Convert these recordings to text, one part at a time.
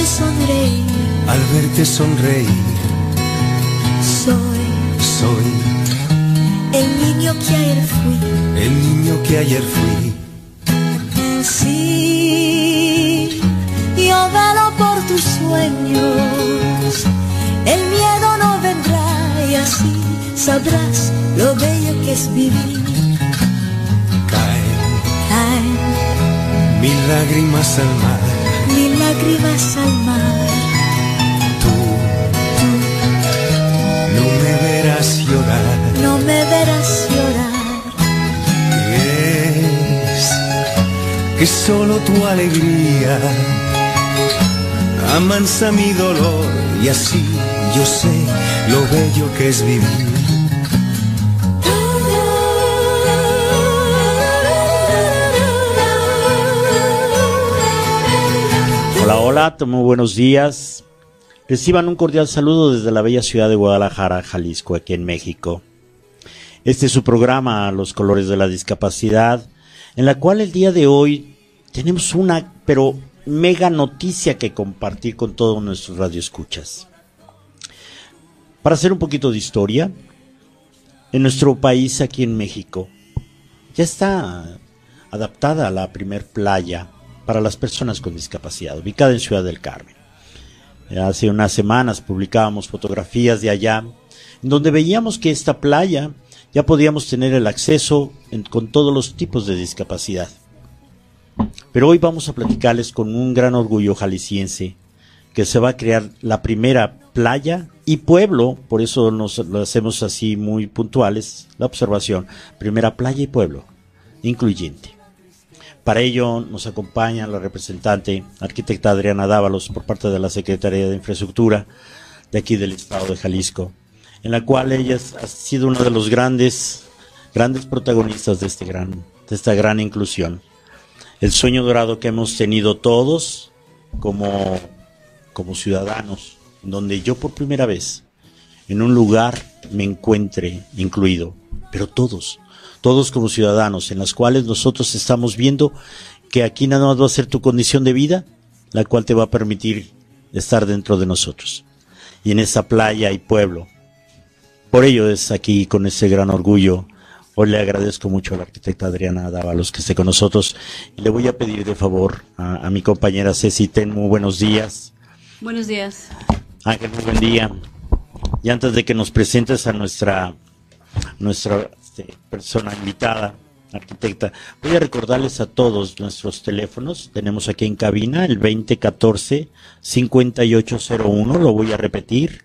sonreír, al verte sonreír. Soy el niño que ayer fui, el niño que ayer fui. Sí, yo velo por tus sueños, el miedo no vendrá y así sabrás lo bello que es vivir. Caen mil lágrimas al mar, mil lágrimas al mar. tú no me verás llorar, no me verás llorar. Que solo tu alegría amansa mi dolor y así yo sé lo bello que es vivir. Hola, hola, muy buenos días. Reciban un cordial saludo desde la bella ciudad de Guadalajara, Jalisco, aquí en México. Este es su programa, Los Colores de la Discapacidad, en la cual el día de hoy tenemos una, pero mega noticia que compartir con todos nuestros radioescuchas. Para hacer un poquito de historia, en nuestro país, aquí en México, ya está adaptada la primer playa para las personas con discapacidad, ubicada en Ciudad del Carmen. Hace unas semanas publicábamos fotografías de allá, en donde veíamos que esta playa ya podíamos tener el acceso con todos los tipos de discapacidad. Pero hoy vamos a platicarles con un gran orgullo jalisciense que se va a crear la primera playa y pueblo, por eso lo hacemos así muy puntuales, la observación, primera playa y pueblo, incluyente. Para ello nos acompaña la representante, arquitecta Adriana Dávalos, por parte de la Secretaría de Infraestructura de aquí del estado de Jalisco, en la cual ella ha sido uno de los grandes protagonistas de esta gran inclusión. El sueño dorado que hemos tenido todos como ciudadanos, donde yo por primera vez en un lugar me encuentre incluido, pero todos como ciudadanos, en las cuales nosotros estamos viendo que aquí nada más va a ser tu condición de vida, la cual te va a permitir estar dentro de nosotros. Y en esa playa y pueblo, por ello es aquí con ese gran orgullo. Hoy le agradezco mucho a la arquitecta Adriana Dávalos que esté con nosotros y le voy a pedir de favor a mi compañera Ceci Ten, muy buenos días. Buenos días. Ángel, muy buen día. Y antes de que nos presentes a nuestra persona invitada, arquitecta, voy a recordarles a todos nuestros teléfonos. Tenemos aquí en cabina el 2014-5801, lo voy a repetir,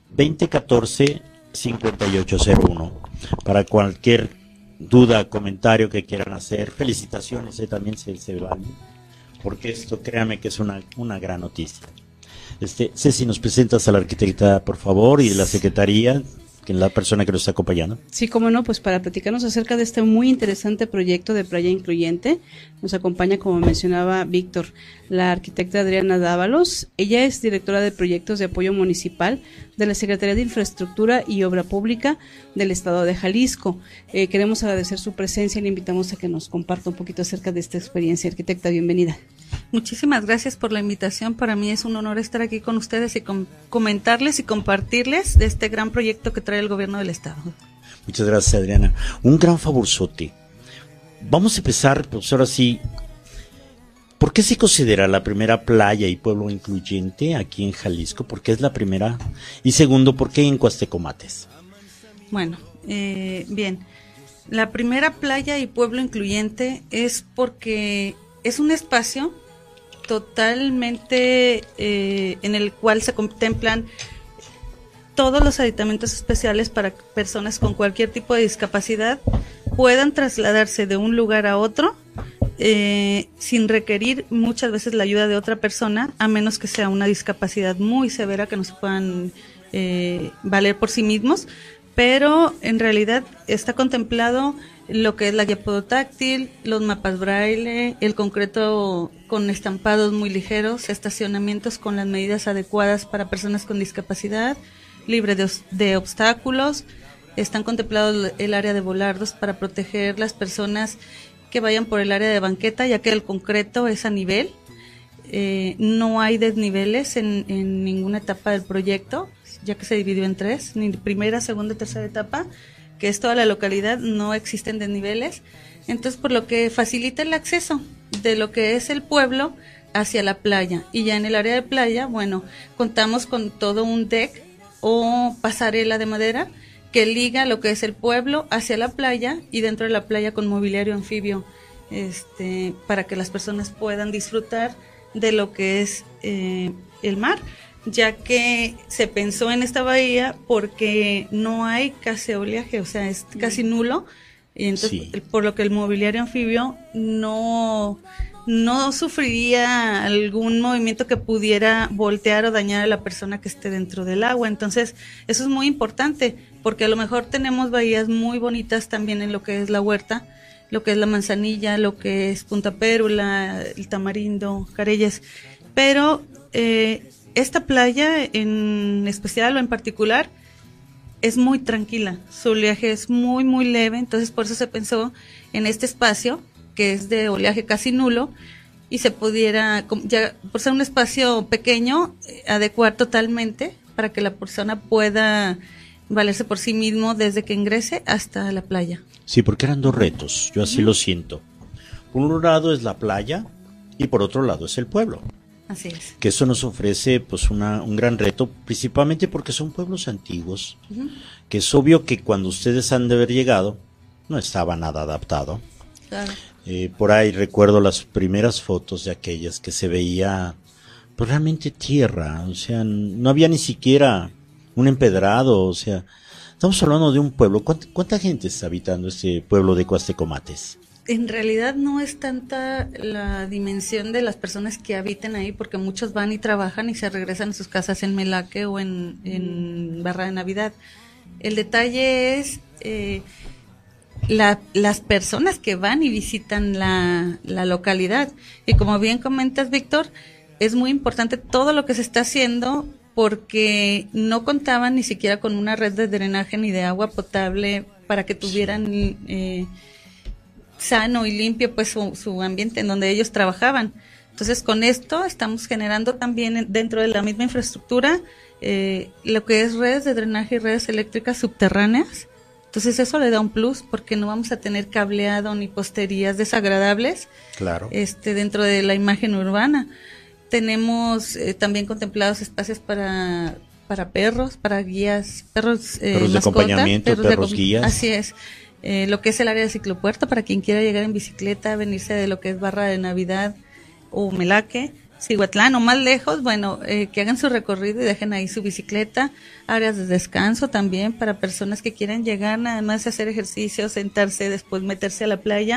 2014-5801, para cualquier duda, comentario que quieran hacer, felicitaciones, también se vale, porque esto, créame que es una gran noticia. Ceci, nos presentas a la arquitecta, por favor, y de la secretaría, que es la persona que nos está acompañando. Sí, cómo no, pues para platicarnos acerca de este muy interesante proyecto de playa incluyente, nos acompaña, como mencionaba Víctor, la arquitecta Adriana Dávalos. Ella es directora de proyectos de apoyo municipal de la Secretaría de Infraestructura y Obra Pública del Estado de Jalisco. Queremos agradecer su presencia y le invitamos a que nos comparta un poquito acerca de esta experiencia. Arquitecta, bienvenida. Muchísimas gracias por la invitación. Para mí es un honor estar aquí con ustedes y comentarles y compartirles de este gran proyecto que trae el gobierno del estado. Muchas gracias, Adriana. Un gran favorzote. Vamos a empezar, pues ahora sí. ¿Por qué se considera la primera playa y pueblo incluyente aquí en Jalisco? ¿Por qué es la primera? Y segundo, ¿por qué en Cuastecomates? Bueno, bien. La primera playa y pueblo incluyente es porque es un espacio totalmente en el cual se contemplan todos los aditamentos especiales para que personas con cualquier tipo de discapacidad puedan trasladarse de un lugar a otro sin requerir muchas veces la ayuda de otra persona, a menos que sea una discapacidad muy severa que no se puedan valer por sí mismos, pero en realidad está contemplado lo que es la guía podotáctil, los mapas braille, el concreto con estampados muy ligeros, estacionamientos con las medidas adecuadas para personas con discapacidad, libre de obstáculos. Están contemplados el área de volardos para proteger las personas que vayan por el área de banqueta, ya que el concreto es a nivel. no hay desniveles en ninguna etapa del proyecto, ya que se dividió en 3, ni primera, segunda y tercera etapa, que es toda la localidad, no existen desniveles. Entonces, por lo que facilita el acceso de lo que es el pueblo hacia la playa. Y ya en el área de playa, bueno, contamos con todo un deck o pasarela de madera que liga lo que es el pueblo hacia la playa, y dentro de la playa con mobiliario anfibio, para que las personas puedan disfrutar de lo que es el mar, ya que se pensó en esta bahía porque no hay casi oleaje, o sea, es casi nulo, y entonces Sí. por lo que el mobiliario anfibio no sufriría algún movimiento que pudiera voltear o dañar a la persona que esté dentro del agua. Entonces, eso es muy importante, porque a lo mejor tenemos bahías muy bonitas también en lo que es la Huerta, lo que es la Manzanilla, lo que es Punta Pérula, el Tamarindo, Careyes, pero esta playa en especial o en particular es muy tranquila, su oleaje es muy muy leve, entonces por eso se pensó en este espacio que es de oleaje casi nulo, y se pudiera, ya por ser un espacio pequeño, adecuar totalmente para que la persona pueda valerse por sí mismo desde que ingrese hasta la playa. Sí, porque eran dos retos, yo así lo siento. Por un lado es la playa y por otro lado es el pueblo. Así es. Que eso nos ofrece pues un gran reto, principalmente porque son pueblos antiguos, que es obvio que cuando ustedes han de haber llegado no estaba nada adaptado. Claro. Por ahí recuerdo las primeras fotos de aquellas que se veía pues realmente tierra, o sea, no había ni siquiera un empedrado, o sea, estamos hablando de un pueblo. ¿Cuánta gente está habitando este pueblo de Cuastecomates? En realidad no es tanta la dimensión de las personas que habiten ahí, porque muchos van y trabajan y se regresan a sus casas en Melaque o en Barra de Navidad. El detalle es las personas que van y visitan la localidad. Y como bien comentas, Víctor, es muy importante todo lo que se está haciendo, porque no contaban ni siquiera con una red de drenaje ni de agua potable para que tuvieran sano y limpio pues su ambiente en donde ellos trabajaban. Entonces, con esto estamos generando también dentro de la misma infraestructura lo que es redes de drenaje y redes eléctricas subterráneas. Entonces eso le da un plus, porque no vamos a tener cableado ni posterías desagradables, Claro. Dentro de la imagen urbana. Tenemos también contemplados espacios para perros, para guías, perros Perros de mascota, acompañamiento, perros guías. Así es. Lo que es el área de ciclopuerto, para quien quiera llegar en bicicleta, venirse de lo que es Barra de Navidad o Melaque, Cihuatlán o más lejos, bueno, que hagan su recorrido y dejen ahí su bicicleta. Áreas de descanso también para personas que quieran llegar nada más a hacer ejercicio, sentarse, después meterse a la playa.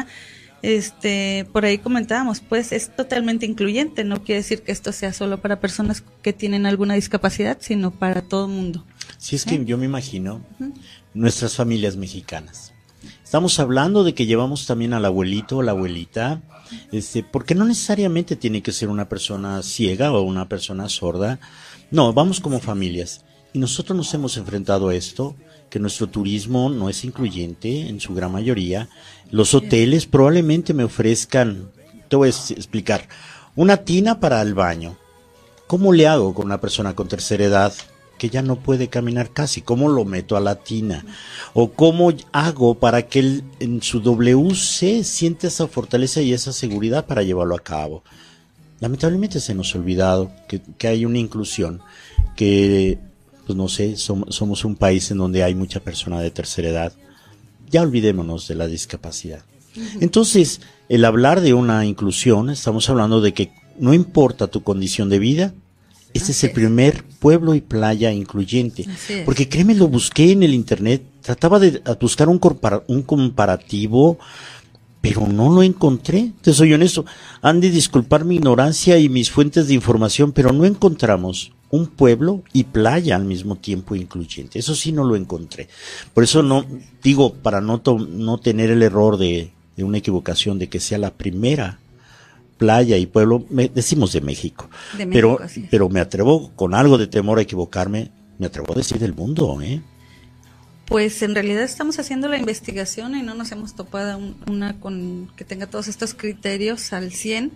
Por ahí comentábamos, pues es totalmente incluyente, no quiere decir que esto sea solo para personas que tienen alguna discapacidad, sino para todo mundo. Si es que yo me imagino nuestras familias mexicanas. Estamos hablando de que llevamos también al abuelito o la abuelita, porque no necesariamente tiene que ser una persona ciega o una persona sorda. No, vamos como familias. Y nosotros nos hemos enfrentado a esto, que nuestro turismo no es incluyente en su gran mayoría. Los hoteles probablemente me ofrezcan, te voy a explicar, una tina para el baño. ¿Cómo le hago con una persona con tercera edad que ya no puede caminar casi? ¿Cómo lo meto a la tina? ¿O cómo hago para que él en su WC siente esa fortaleza y esa seguridad para llevarlo a cabo? Lamentablemente se nos ha olvidado que hay una inclusión, que pues no sé, somos un país en donde hay mucha persona de tercera edad. Ya olvidémonos de la discapacidad. Entonces, el hablar de una inclusión, estamos hablando de que no importa tu condición de vida, este es el primer pueblo y playa incluyente. Porque créeme, lo busqué en el internet, trataba de buscar un comparativo, pero no lo encontré. Te soy honesto, han de disculpar mi ignorancia y mis fuentes de información, pero no encontramos un pueblo y playa al mismo tiempo incluyente. Eso sí no lo encontré. Por eso no digo, para no tener el error de una equivocación de que sea la primera playa y pueblo, decimos de México. Pero me atrevo, con algo de temor a equivocarme, me atrevo a decir del mundo, Pues en realidad estamos haciendo la investigación y no nos hemos topado una con que tenga todos estos criterios al 100,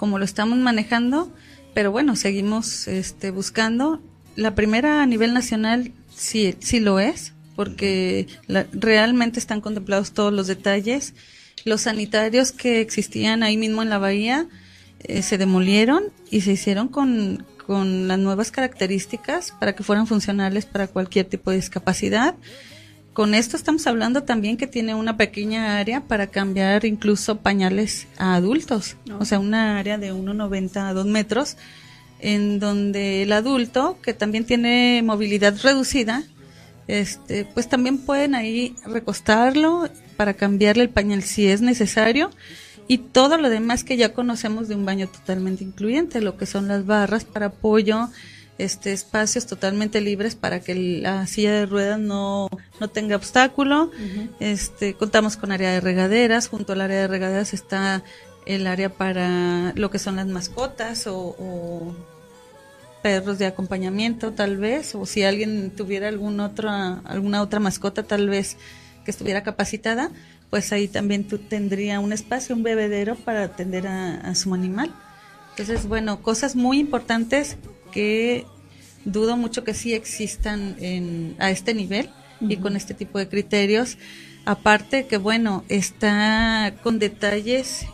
como lo estamos manejando, pero bueno, seguimos buscando. La primera a nivel nacional sí lo es, porque realmente están contemplados todos los detalles. Los sanitarios que existían ahí mismo en la bahía se demolieron y se hicieron con las nuevas características para que fueran funcionales para cualquier tipo de discapacidad. Con esto estamos hablando también que tiene una pequeña área para cambiar incluso pañales a adultos, o sea, una área de 1,90 a 2 metros, en donde el adulto, que también tiene movilidad reducida, pues también pueden ahí recostarlo para cambiarle el pañal si es necesario, y todo lo demás que ya conocemos de un baño totalmente incluyente, lo que son las barras para apoyo, espacios totalmente libres para que la silla de ruedas no tenga obstáculo. Contamos con área de regaderas. Junto al área de regaderas está el área para lo que son las mascotas o perros de acompañamiento, tal vez, o si alguien tuviera alguna otra mascota, tal vez que estuviera capacitada, pues ahí también tú tendría un espacio, un bebedero para atender a su animal. Entonces, bueno, cosas muy importantes que dudo mucho que sí existan a este nivel y con este tipo de criterios. Aparte que, bueno, está con detalles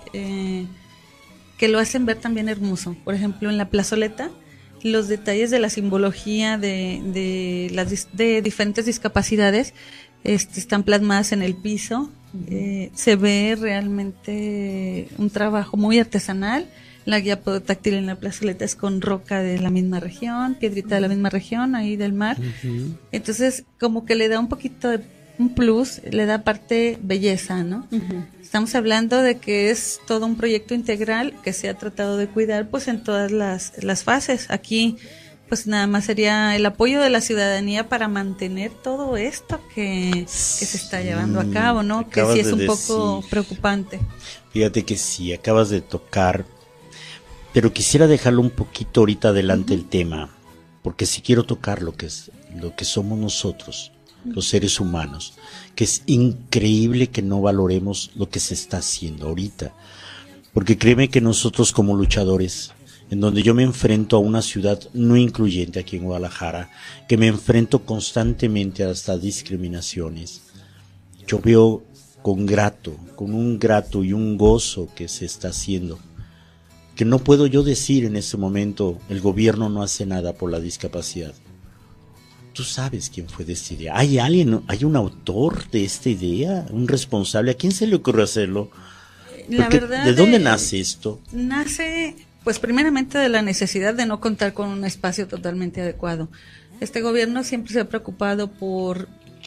que lo hacen ver también hermoso. Por ejemplo, en la plazoleta, los detalles de la simbología de diferentes discapacidades están plasmadas en el piso. Se ve realmente un trabajo muy artesanal. La guía táctil en la plazoleta es con roca de la misma región, piedrita de la misma región, ahí del mar. Entonces, como que le da un poquito de un plus, le da parte belleza, ¿no? Estamos hablando de que es todo un proyecto integral que se ha tratado de cuidar pues en todas las fases. Aquí pues nada más sería el apoyo de la ciudadanía para mantener todo esto que se está llevando a cabo, ¿no? Que sí es un poco preocupante. Fíjate que sí, acabas de tocar, pero quisiera dejarlo un poquito ahorita adelante el tema, porque sí quiero tocar lo que somos nosotros, los seres humanos, que es increíble que no valoremos lo que se está haciendo ahorita, porque créeme que nosotros como luchadores, en donde yo me enfrento a una ciudad no incluyente aquí en Guadalajara, que me enfrento constantemente a estas discriminaciones, yo veo con un grato y un gozo que se está haciendo, que no puedo yo decir en este momento, el gobierno no hace nada por la discapacidad. Tú sabes quién fue de esta idea. ¿Hay un autor de esta idea? ¿Un responsable? ¿A quién se le ocurrió hacerlo? La verdad, ¿de dónde nace esto? Nace, pues primeramente de la necesidad de no contar con un espacio totalmente adecuado. Este gobierno siempre se ha preocupado por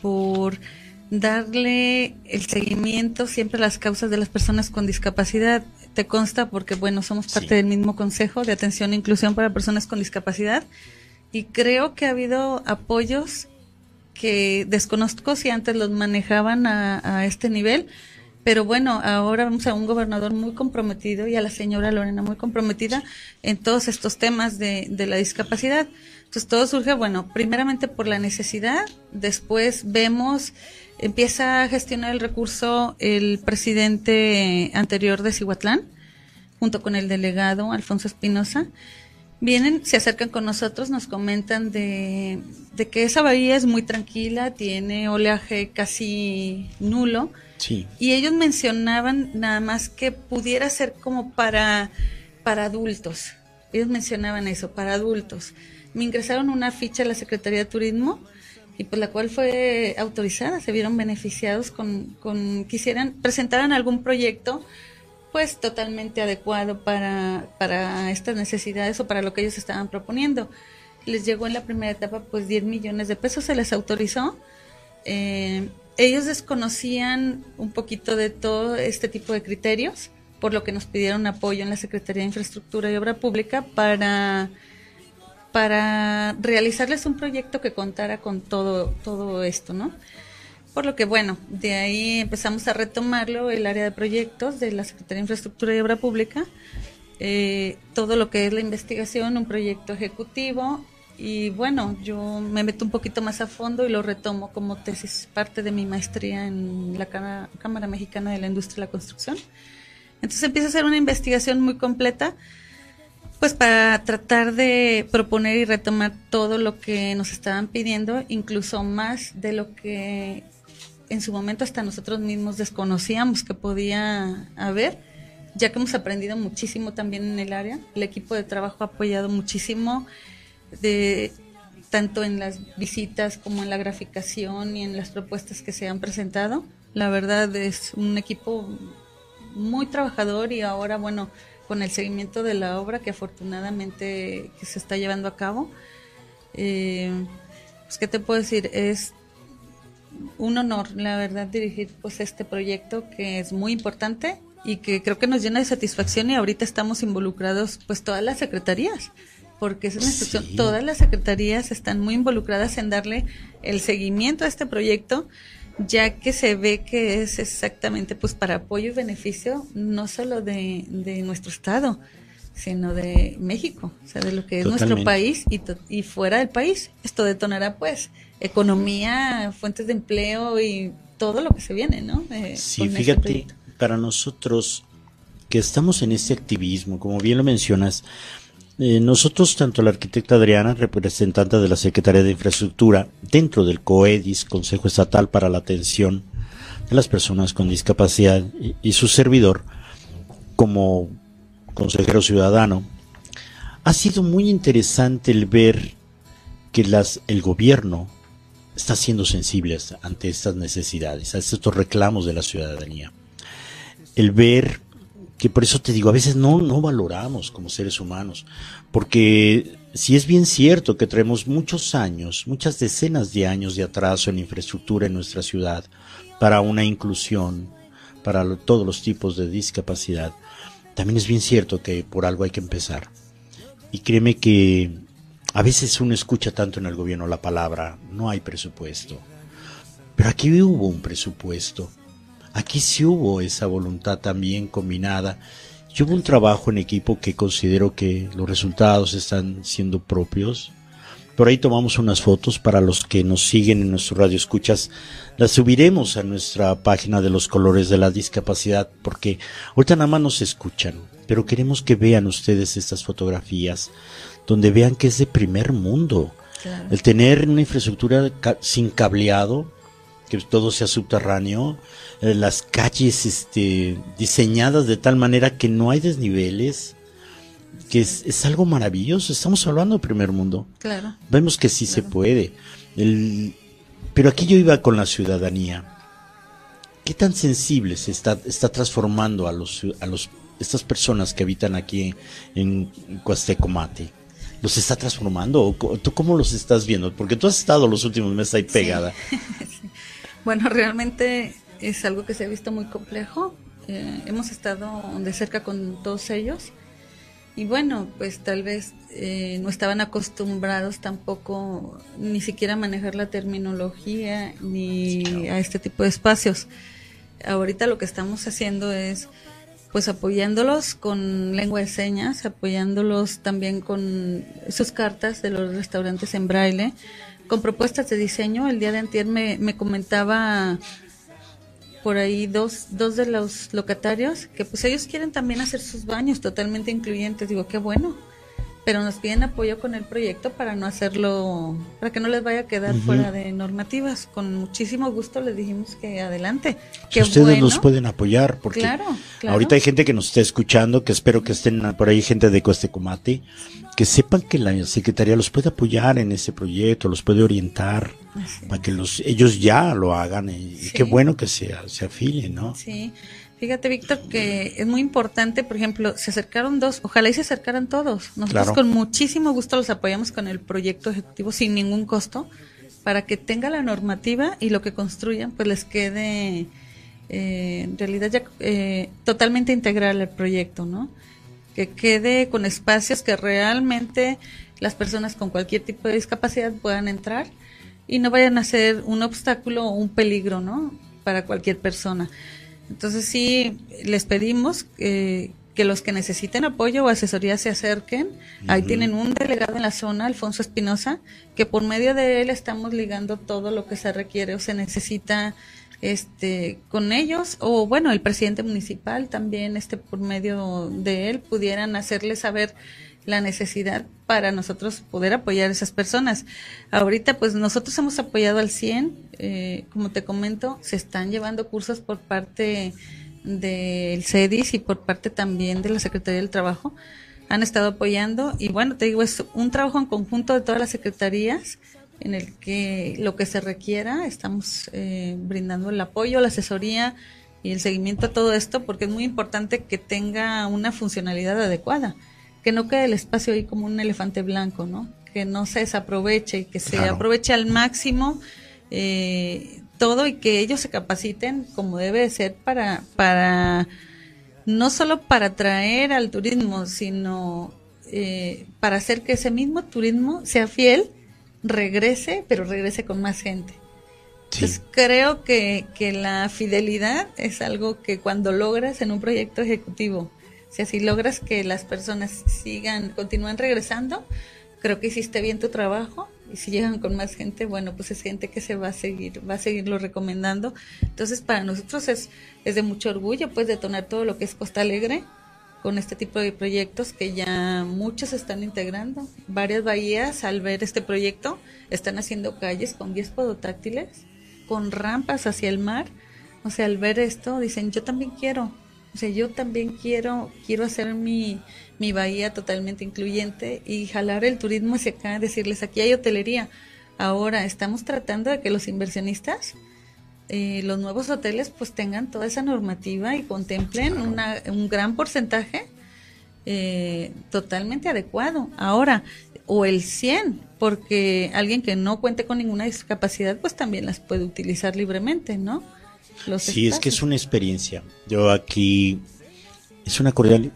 darle el seguimiento siempre a las causas de las personas con discapacidad. Te consta porque, bueno, somos parte del mismo Consejo de Atención e Inclusión para Personas con Discapacidad, y creo que ha habido apoyos que desconozco si antes los manejaban a este nivel, pero bueno, ahora vamos a un gobernador muy comprometido y a la señora Lorena muy comprometida en todos estos temas de la discapacidad. Entonces todo surge, bueno, primeramente por la necesidad, después empieza a gestionar el recurso el presidente anterior de Cihuatlán, junto con el delegado Alfonso Espinosa. Vienen, se acercan con nosotros, nos comentan de que esa bahía es muy tranquila, tiene oleaje casi nulo. Sí. Y ellos mencionaban nada más que pudiera ser como para adultos. Ellos mencionaban eso, para adultos. Me ingresaron una ficha a la Secretaría de Turismo, y pues la cual fue autorizada, se vieron beneficiados presentaran algún proyecto pues totalmente adecuado para estas necesidades o para lo que ellos estaban proponiendo. Les llegó en la primera etapa pues 10 millones de pesos, se les autorizó. Ellos desconocían un poquito de todo este tipo de criterios, por lo que nos pidieron apoyo en la Secretaría de Infraestructura y Obra Pública para realizarles un proyecto que contara con todo esto, ¿no? Por lo que, bueno, de ahí empezamos a retomarlo, el área de proyectos de la Secretaría de Infraestructura y Obra Pública, todo lo que es la investigación, un proyecto ejecutivo, y bueno, yo me meto un poquito más a fondo y lo retomo como tesis, parte de mi maestría en la Cámara Mexicana de la Industria de la Construcción. Entonces empieza a hacer una investigación muy completa, pues para tratar de proponer y retomar todo lo que nos estaban pidiendo, incluso más de lo que en su momento hasta nosotros mismos desconocíamos que podía haber, ya que hemos aprendido muchísimo también en el área. El equipo de trabajo ha apoyado muchísimo, tanto en las visitas como en la graficación y en las propuestas que se han presentado. La verdad es un equipo muy trabajador, y ahora, bueno, con el seguimiento de la obra que afortunadamente que se está llevando a cabo, pues qué te puedo decir, es un honor, la verdad, dirigir pues este proyecto que es muy importante y que creo que nos llena de satisfacción, y ahorita estamos involucrados pues todas las secretarías, porque es una institución, Sí. todas las secretarías están muy involucradas en darle el seguimiento a este proyecto, ya que se ve que es exactamente pues para apoyo y beneficio no solo de nuestro estado, sino de México, o sea, de lo que es Totalmente. nuestro país y fuera del país. Esto detonará pues economía, fuentes de empleo y todo lo que se viene, ¿no? Sí, Con este fíjate, proyecto. para nosotros que estamos en este activismo, como bien lo mencionas, nosotros, tanto la arquitecta Adriana, representante de la Secretaría de Infraestructura, dentro del COEDIS, Consejo Estatal para la Atención de las Personas con Discapacidad, y su servidor, como consejero ciudadano, ha sido muy interesante el ver que el gobierno está siendo sensible ante estas necesidades, a estos reclamos de la ciudadanía. El ver que, por eso te digo, a veces no valoramos como seres humanos, porque si es bien cierto que traemos muchos años, muchas decenas de años de atraso en infraestructura en nuestra ciudad para una inclusión, para todos los tipos de discapacidad, también es bien cierto que por algo hay que empezar. Y créeme que a veces uno escucha tanto en el gobierno la palabra, no hay presupuesto. Pero aquí hubo un presupuesto. Aquí sí hubo esa voluntad también combinada. Y hubo un trabajo en equipo que considero que los resultados están siendo propios. Por ahí tomamos unas fotos para los que nos siguen en nuestro radio escuchas. Las subiremos a nuestra página de los colores de la discapacidad, porque ahorita nada más nos escuchan, pero queremos que vean ustedes estas fotografías, donde vean que es de primer mundo. Claro. El tener una infraestructura sin cableado, que todo sea subterráneo, las calles diseñadas de tal manera que no hay desniveles, que es algo maravilloso. Estamos hablando de primer mundo. Claro. Vemos que sí se puede. Pero aquí yo iba con la ciudadanía. ¿Qué tan sensible se está transformando a estas personas que habitan aquí en Cuastecomate? ¿Los está transformando? ¿O tú cómo los estás viendo? Porque tú has estado los últimos meses ahí pegada. Sí. Bueno, realmente es algo que se ha visto muy complejo. Hemos estado de cerca con todos ellos. Y bueno, pues tal vez no estaban acostumbrados tampoco ni siquiera a manejar la terminología ni a este tipo de espacios. Ahorita lo que estamos haciendo es pues apoyándolos con lengua de señas, apoyándolos también con sus cartas de los restaurantes en braille, con propuestas de diseño. El día de antier me comentaba por ahí dos de los locatarios que pues ellos quieren también hacer sus baños totalmente incluyentes. Digo, qué bueno, pero nos piden apoyo con el proyecto para no hacerlo, para que no les vaya a quedar fuera de normativas. Con muchísimo gusto les dijimos que adelante. Que ustedes los pueden apoyar, porque claro. Ahorita hay gente que nos está escuchando, que espero que estén por ahí, gente de Cuastecomate, que sepan que la Secretaría los puede apoyar en ese proyecto, los puede orientar, para que ellos ya lo hagan, y Sí. qué bueno que se afilien, ¿no? Sí, fíjate, Víctor, que es muy importante. Por ejemplo, se acercaron dos, ojalá y se acercaran todos. Nosotros Claro. con muchísimo gusto los apoyamos con el proyecto ejecutivo sin ningún costo, para que tenga la normativa y lo que construyan pues les quede en realidad ya totalmente integral el proyecto, ¿no? Que quede con espacios que realmente las personas con cualquier tipo de discapacidad puedan entrar y no vayan a ser un obstáculo o un peligro, ¿no? Para cualquier persona. Entonces sí, les pedimos que los que necesiten apoyo o asesoría se acerquen. Ahí tienen un delegado en la zona, Alfonso Espinosa, que por medio de él estamos ligando todo lo que se requiere o se necesita con ellos, o bueno, el presidente municipal también, por medio de él, pudieran hacerles saber la necesidad para nosotros poder apoyar a esas personas. Ahorita pues nosotros hemos apoyado al 100, como te comento, se están llevando cursos por parte del CEDIS y por parte también de la Secretaría del Trabajo, han estado apoyando, y bueno, te digo, es un trabajo en conjunto de todas las secretarías, en el que lo que se requiera, estamos brindando el apoyo, la asesoría y el seguimiento a todo esto, porque es muy importante que tenga una funcionalidad adecuada, que no quede el espacio ahí como un elefante blanco, ¿no? Que no se desaproveche y que se aproveche al máximo todo, y que ellos se capaciten como debe de ser para no solo para atraer al turismo, sino para hacer que ese mismo turismo sea fiel, regrese, pero regrese con más gente. Sí. Entonces creo que la fidelidad es algo que cuando logras en un proyecto ejecutivo, o sea, si logras que las personas continúan regresando, creo que hiciste bien tu trabajo, y si llegan con más gente, bueno, pues es gente que se va a seguirlo recomendando. Entonces para nosotros es de mucho orgullo pues detonar todo lo que es Costa Alegre con este tipo de proyectos que ya muchos están integrando. Varias bahías, al ver este proyecto, están haciendo calles con guías podotáctiles, con rampas hacia el mar. O sea, al ver esto, dicen, yo también quiero. O sea, yo también quiero hacer mi bahía totalmente incluyente y jalar el turismo hacia acá, decirles, aquí hay hotelería. Ahora estamos tratando de que los inversionistas, los nuevos hoteles, pues tengan toda esa normativa y contemplen un gran porcentaje totalmente adecuado. Ahora, o el 100, porque alguien que no cuente con ninguna discapacidad, pues también las puede utilizar libremente, ¿no? Sí, es que es una experiencia. Yo aquí es una cordial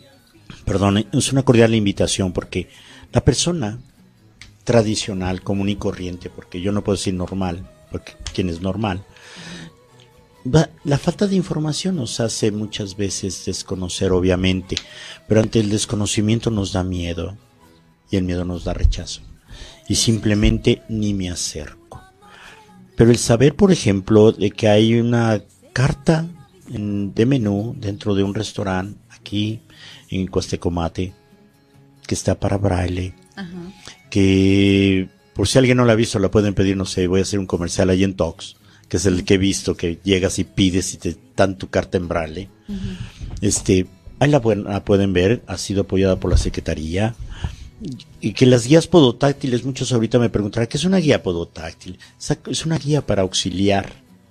invitación, porque la persona tradicional, común y corriente, porque yo no puedo decir normal, porque ¿quién es normal? La falta de información nos hace muchas veces desconocer, obviamente, pero ante el desconocimiento nos da miedo, y el miedo nos da rechazo, y simplemente ni me acerco. Pero el saber, por ejemplo, de que hay una carta de menú dentro de un restaurante aquí en Cuastecomate que está para braille, que por si alguien no la ha visto la pueden pedir, no sé, voy a hacer un comercial ahí en Tox, que es el que he visto, que llegas y pides y te dan tu carta en braille. Ahí la pueden ver, ha sido apoyada por la Secretaría. Y que las guías podotáctiles, muchos ahorita me preguntarán, ¿qué es una guía podotáctil? Es una guía para auxiliar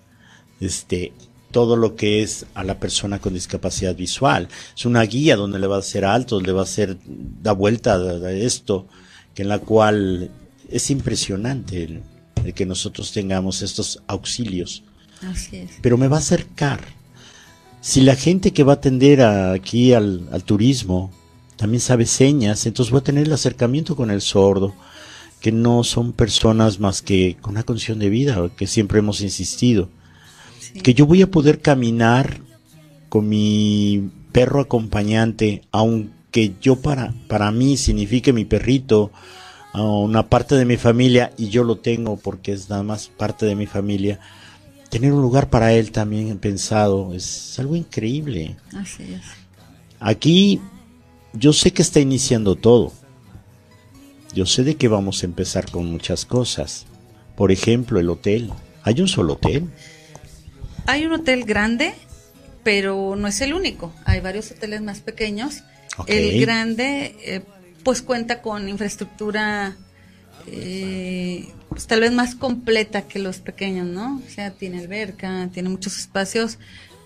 todo lo que es a la persona con discapacidad visual. Es una guía donde le va a hacer altos, le va a hacer da vuelta a esto, que en la cual es impresionante el que nosotros tengamos estos auxilios. Así es. Pero me va a acercar. Si la gente que va a atender aquí al turismo también sabe señas, entonces voy a tener el acercamiento con el sordo, que no son personas más que con una condición de vida, que siempre hemos insistido. Sí. Que yo voy a poder caminar con mi perro acompañante, aunque yo para mí signifique mi perrito una parte de mi familia, y yo lo tengo porque es nada más parte de mi familia, tener un lugar para él también pensado, es algo increíble. Así es. Aquí yo sé que está iniciando todo. Yo sé de que vamos a empezar con muchas cosas. Por ejemplo, el hotel. ¿Hay un solo hotel? Hay un hotel grande, pero no es el único. Hay varios hoteles más pequeños. Okay. El grande, pues cuenta con infraestructura, pues tal vez más completa que los pequeños, ¿no? O sea, tiene alberca, tiene muchos espacios,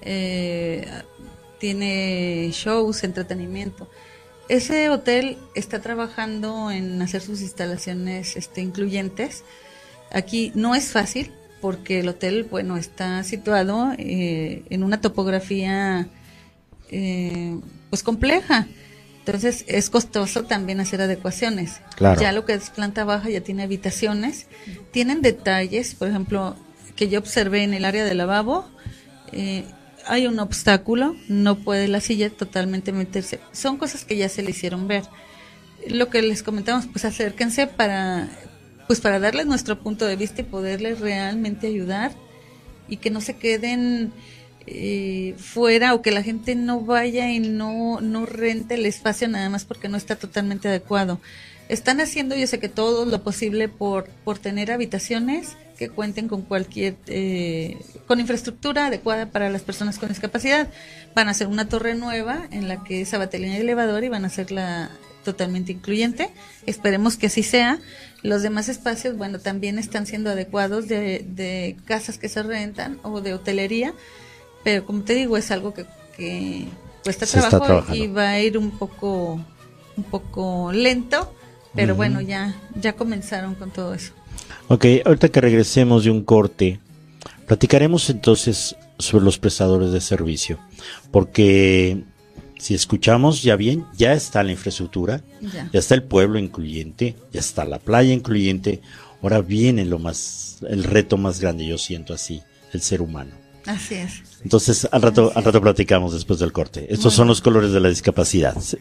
tiene shows, entretenimiento. Ese hotel está trabajando en hacer sus instalaciones incluyentes. Aquí no es fácil porque el hotel, bueno, está situado en una topografía pues compleja. Entonces es costoso también hacer adecuaciones. Claro. Ya lo que es planta baja ya tiene habitaciones, tienen detalles, por ejemplo, que yo observé en el área de lavabo. Hay un obstáculo, no puede la silla totalmente meterse. Son cosas que ya se le hicieron ver. Lo que les comentamos, pues acérquense para darles nuestro punto de vista y poderles realmente ayudar y que no se queden fuera, o que la gente no vaya y no rente el espacio nada más porque no está totalmente adecuado. Están haciendo, yo sé que todo lo posible por tener habitaciones que cuenten con cualquier con infraestructura adecuada para las personas con discapacidad. Van a hacer una torre nueva en la que es abatelina y elevador, y van a hacerla totalmente incluyente. Esperemos que así sea. Los demás espacios, bueno, también están siendo adecuados de casas que se rentan o de hotelería, pero como te digo, es algo que cuesta trabajo y va a ir un poco lento, pero bueno, ya comenzaron con todo eso. Ok, ahorita que regresemos de un corte, platicaremos entonces sobre los prestadores de servicio, porque si escuchamos ya bien, ya está la infraestructura, ya está el pueblo incluyente, ya está la playa incluyente. Ahora viene el reto más grande, yo siento así, el ser humano. Así es. Entonces al rato platicamos después del corte. Estos son los colores de la discapacidad. Sí.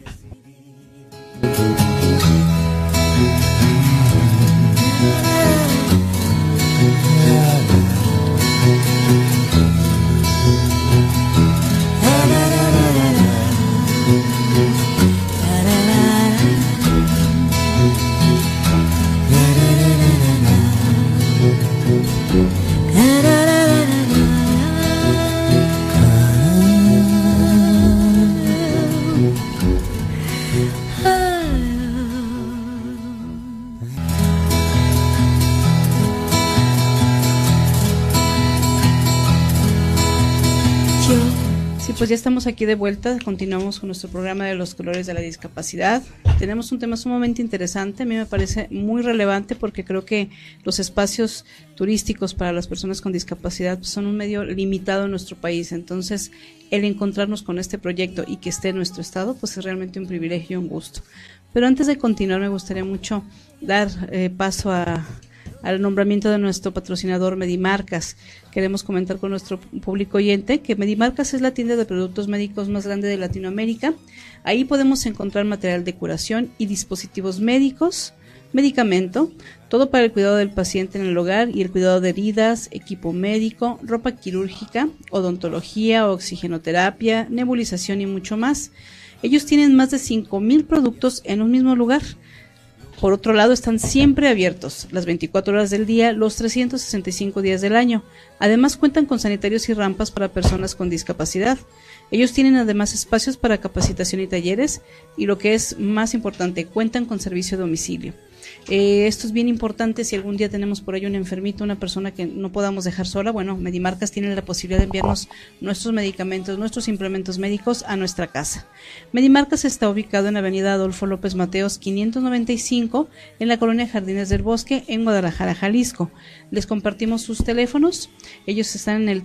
Pues ya estamos aquí de vuelta, continuamos con nuestro programa de los colores de la discapacidad. Tenemos un tema sumamente interesante, a mí me parece muy relevante porque creo que los espacios turísticos para las personas con discapacidad pues, son un medio limitado en nuestro país. Entonces, el encontrarnos con este proyecto y que esté en nuestro estado, pues es realmente un privilegio y un gusto. Pero antes de continuar, me gustaría mucho dar paso al nombramiento de nuestro patrocinador Medimarcas. Queremos comentar con nuestro público oyente que Medimarcas es la tienda de productos médicos más grande de Latinoamérica. Ahí podemos encontrar material de curación y dispositivos médicos, medicamento, todo para el cuidado del paciente en el hogar y el cuidado de heridas, equipo médico, ropa quirúrgica, odontología, oxigenoterapia, nebulización y mucho más. Ellos tienen más de 5,000 productos en un mismo lugar. Por otro lado, están siempre abiertos, las 24 horas del día, los 365 días del año. Además, cuentan con sanitarios y rampas para personas con discapacidad. Ellos tienen además espacios para capacitación y talleres, y lo que es más importante, cuentan con servicio a domicilio. Esto es bien importante si algún día tenemos por ahí un enfermito, una persona que no podamos dejar sola. Bueno, Medimarcas tiene la posibilidad de enviarnos nuestros medicamentos, nuestros implementos médicos a nuestra casa. Medimarcas está ubicado en la avenida Adolfo López Mateos 595 en la colonia Jardines del Bosque en Guadalajara, Jalisco. Les compartimos sus teléfonos. Ellos están en el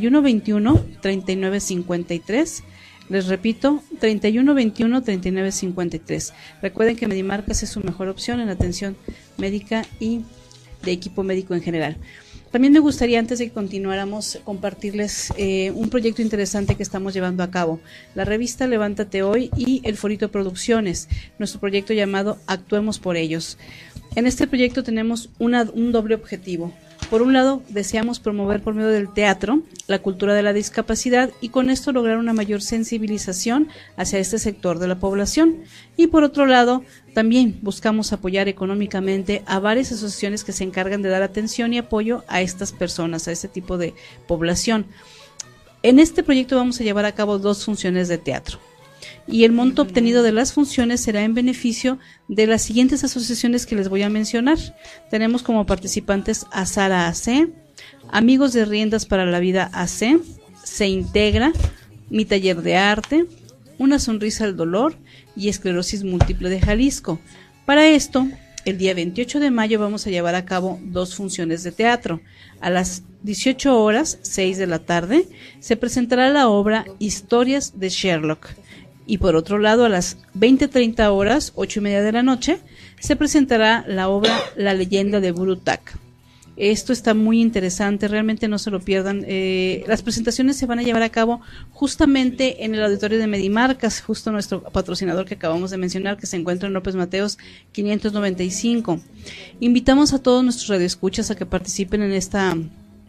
3121-3953. Les repito, 3121-3953. Recuerden que Medimarcas es su mejor opción en atención médica y de equipo médico en general. También me gustaría, antes de que continuáramos, compartirles un proyecto interesante que estamos llevando a cabo. La revista Levántate Hoy y el Forito Producciones, nuestro proyecto llamado Actuemos por Ellos. En este proyecto tenemos un doble objetivo. Por un lado, deseamos promover por medio del teatro la cultura de la discapacidad y con esto lograr una mayor sensibilización hacia este sector de la población. Y por otro lado, también buscamos apoyar económicamente a varias asociaciones que se encargan de dar atención y apoyo a estas personas, a este tipo de población. En este proyecto vamos a llevar a cabo 2 funciones de teatro. Y el monto obtenido de las funciones será en beneficio de las siguientes asociaciones que les voy a mencionar. Tenemos como participantes a Sara AC, Amigos de Riendas para la Vida AC, Se Integra, Mi Taller de Arte, Una Sonrisa al Dolor y Esclerosis Múltiple de Jalisco. Para esto, el día 28 de mayo vamos a llevar a cabo 2 funciones de teatro. A las 18 horas, 6 de la tarde, se presentará la obra Historias de Sherlock. Y por otro lado, a las 20:30 horas, 8:30 de la noche, se presentará la obra La Leyenda de Burutak. Esto está muy interesante, realmente no se lo pierdan. Las presentaciones se van a llevar a cabo justamente en el auditorio de Medimarcas, justo nuestro patrocinador que acabamos de mencionar, que se encuentra en López Mateos 595. Invitamos a todos nuestros radioescuchas a que participen en esta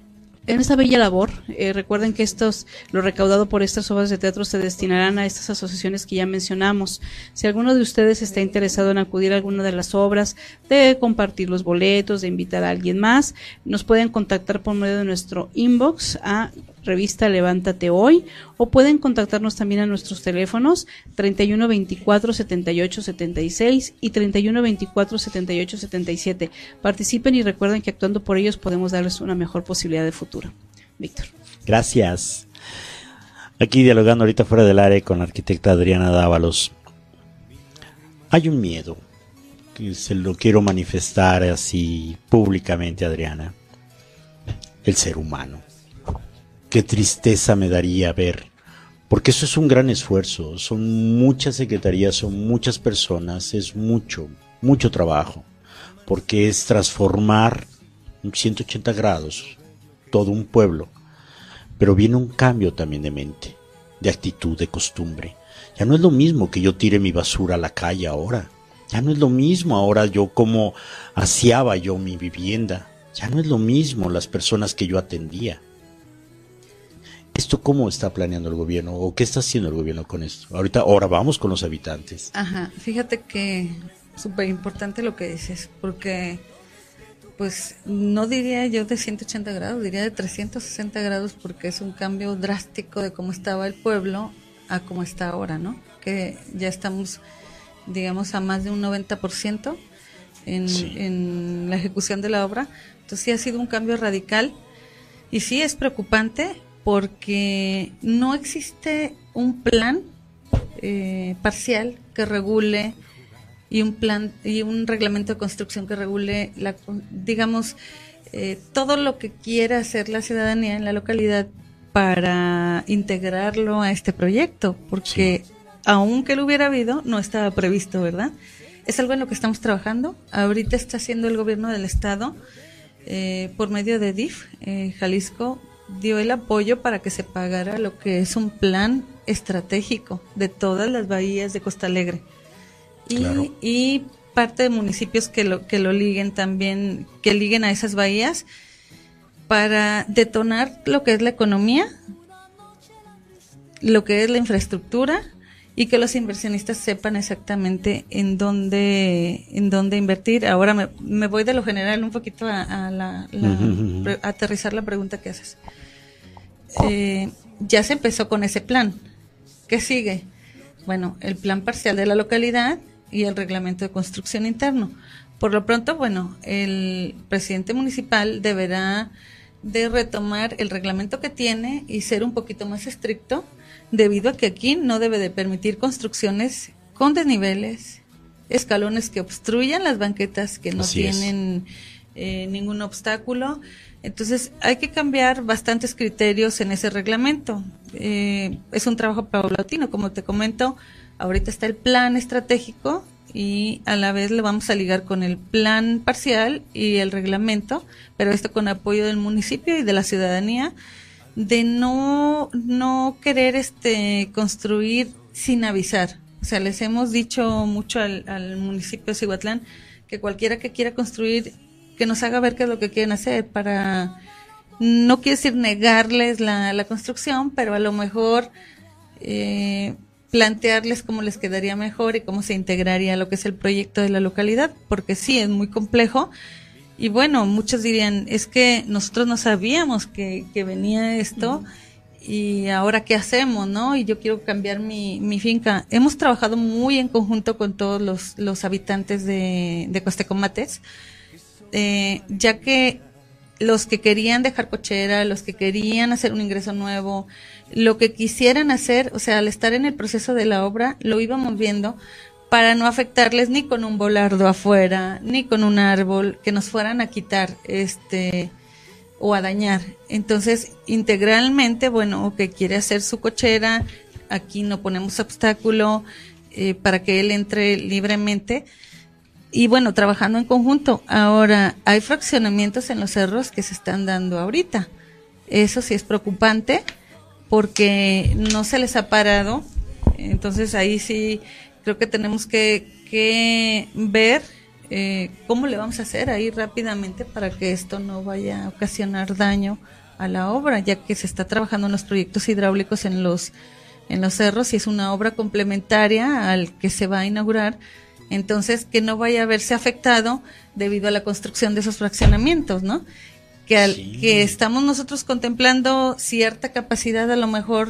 en esta bella labor. Recuerden que lo recaudado por estas obras de teatro se destinarán a estas asociaciones que ya mencionamos. Si alguno de ustedes está interesado en acudir a alguna de las obras, de compartir los boletos, de invitar a alguien más, nos pueden contactar por medio de nuestro inbox a Revista Levántate Hoy, o pueden contactarnos también a nuestros teléfonos 31 24 78 76 y 31 24 78 77. Participen y recuerden que actuando por ellos podemos darles una mejor posibilidad de futuro. Víctor. Gracias. Aquí dialogando ahorita fuera del área con la arquitecta Adriana Dávalos. Hay un miedo que se lo quiero manifestar así públicamente, Adriana. El ser humano. Qué tristeza me daría ver, porque eso es un gran esfuerzo, son muchas secretarías, son muchas personas, es mucho trabajo, porque es transformar 180 grados todo un pueblo, pero viene un cambio también de mente, de actitud, de costumbre. Ya no es lo mismo que yo tire mi basura a la calle ahora, ya no es lo mismo ahora yo como aseaba yo mi vivienda, ya no es lo mismo las personas que yo atendía. ¿Esto cómo está planeando el gobierno o qué está haciendo el gobierno con esto? Ahora vamos con los habitantes. Ajá, fíjate que súper importante lo que dices, porque pues no diría yo de 180 grados, diría de 360 grados, porque es un cambio drástico de cómo estaba el pueblo a cómo está ahora, ¿no? Que ya estamos, digamos, a más de un 90% en la ejecución de la obra. Entonces sí ha sido un cambio radical y sí es preocupante, porque no existe un plan parcial que regule y un reglamento de construcción que regule todo lo que quiera hacer la ciudadanía en la localidad para integrarlo a este proyecto, porque aunque lo hubiera habido, no estaba previsto, ¿verdad? Es algo en lo que estamos trabajando. Ahorita está haciendo el gobierno del estado por medio de DIF, Jalisco dio el apoyo para que se pagara lo que es un plan estratégico de todas las bahías de Costa Alegre. Y parte de municipios que lo liguen también, que liguen a esas bahías para detonar lo que es la economía, lo que es la infraestructura y que los inversionistas sepan exactamente en dónde invertir. Ahora me voy de lo general un poquito a aterrizar la pregunta que haces. Ya se empezó con ese plan. ¿Qué sigue? Bueno, el plan parcial de la localidad y el reglamento de construcción interno. Por lo pronto, bueno, el presidente municipal deberá de retomar el reglamento que tiene y ser un poquito más estricto, debido a que aquí no debe de permitir construcciones con desniveles, escalones que obstruyan las banquetas, que no tienen ningún obstáculo. Entonces hay que cambiar bastantes criterios en ese reglamento. Es un trabajo paulatino, como te comento. Ahorita está el plan estratégico y a la vez le vamos a ligar con el plan parcial y el reglamento, pero esto con apoyo del municipio y de la ciudadanía, de no querer construir sin avisar. O sea, les hemos dicho mucho al municipio de Cihuatlán que cualquiera que quiera construir, que nos haga ver qué es lo que quieren hacer, para, no quiere decir negarles la construcción, pero a lo mejor plantearles cómo les quedaría mejor y cómo se integraría lo que es el proyecto de la localidad, porque sí, es muy complejo. Y bueno, muchos dirían, es que nosotros no sabíamos que venía esto, y ahora qué hacemos, ¿no? Y yo quiero cambiar mi finca. Hemos trabajado muy en conjunto con todos los habitantes de Costecomates, ya que los que querían dejar cochera, los que querían hacer un ingreso nuevo, lo que quisieran hacer, o sea, al estar en el proceso de la obra, lo íbamos viendo para no afectarles ni con un volardo afuera, ni con un árbol que nos fueran a quitar o a dañar. Entonces, integralmente, bueno, que quiere hacer su cochera, aquí no ponemos obstáculo para que él entre libremente. Y bueno, trabajando en conjunto. Ahora, hay fraccionamientos en los cerros que se están dando ahorita. Eso sí es preocupante porque no se les ha parado. Entonces ahí sí creo que tenemos que ver cómo le vamos a hacer ahí rápidamente para que esto no vaya a ocasionar daño a la obra, ya que se está trabajando en los proyectos hidráulicos en los cerros y es una obra complementaria al que se va a inaugurar. Entonces, que no vaya a verse afectado debido a la construcción de esos fraccionamientos, ¿no? Que estamos nosotros contemplando cierta capacidad a lo mejor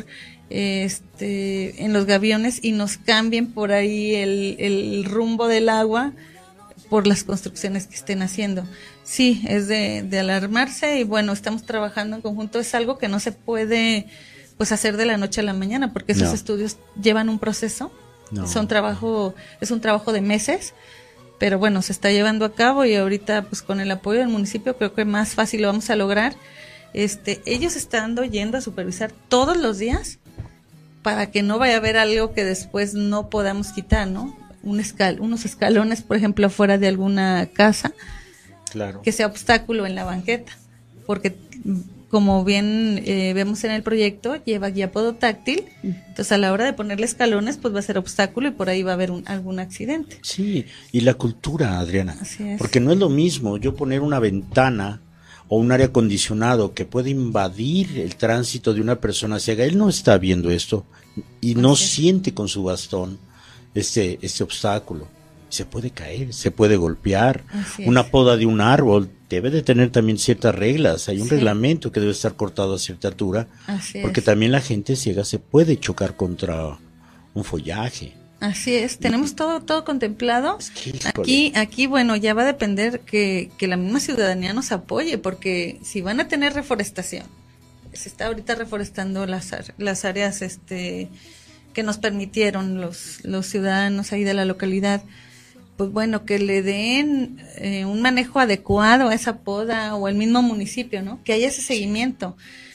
en los gaviones y nos cambien por ahí el rumbo del agua por las construcciones que estén haciendo. Sí, es de alarmarse y bueno, estamos trabajando en conjunto. Es algo que no se puede pues hacer de la noche a la mañana porque esos estudios llevan un proceso. Es un trabajo de meses, pero bueno, se está llevando a cabo y ahorita pues con el apoyo del municipio creo que más fácil lo vamos a lograr. Ellos están yendo a supervisar todos los días para que no vaya a haber algo que después no podamos quitar, ¿no? Unos escalones, por ejemplo, fuera de alguna casa, claro, que sea obstáculo en la banqueta, porque como bien vemos en el proyecto, lleva guía podotáctil, entonces a la hora de ponerle escalones, pues va a ser obstáculo y por ahí va a haber algún accidente. Sí, y la cultura, Adriana, así es. Porque no es lo mismo yo poner una ventana o un aire acondicionado que puede invadir el tránsito de una persona ciega. Él no está viendo esto y no siente con su bastón este obstáculo. Se puede caer, se puede golpear. Una poda de un árbol debe de tener también ciertas reglas. Hay un reglamento que debe estar cortado a cierta altura, porque también la gente ciega se puede chocar contra un follaje. Así es, tenemos todo contemplado. Aquí, bueno, ya va a depender que la misma ciudadanía nos apoye, porque si van a tener reforestación, se está ahorita reforestando las áreas que nos permitieron los ciudadanos ahí de la localidad, pues bueno, que le den un manejo adecuado a esa poda o el mismo municipio, ¿no? Que haya ese seguimiento,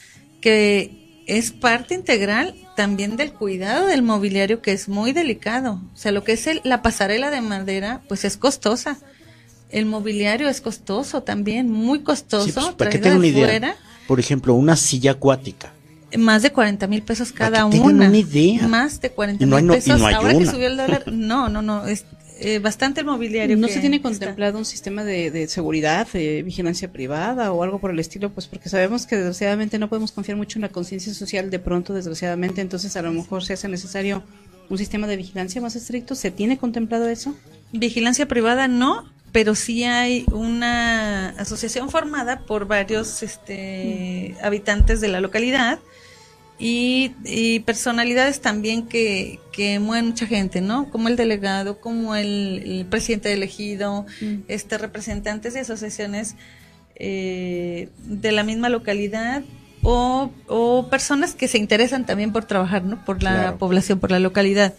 que es parte integral también del cuidado del mobiliario, que es muy delicado. O sea, lo que es la pasarela de madera, pues es costosa. El mobiliario es costoso también, muy costoso. Sí, pues, para que tengan una idea, por ejemplo, una silla acuática. Más de 40,000 pesos cada una. Una idea. Más de 40,000 pesos. No hay ahora una. Que subió el dólar, no, es bastante el mobiliario. ¿No se tiene contemplado un sistema de seguridad, de vigilancia privada o algo por el estilo? Pues porque sabemos que desgraciadamente no podemos confiar mucho en la conciencia social de pronto, desgraciadamente, entonces a lo mejor se hace necesario un sistema de vigilancia más estricto. ¿Se tiene contemplado eso? Vigilancia privada no, pero sí hay una asociación formada por varios habitantes de la localidad y personalidades también que mueven mucha gente, ¿no? Como el delegado, como el presidente elegido, representantes de asociaciones de la misma localidad o personas que se interesan también por trabajar, ¿no? Por la población, por la localidad.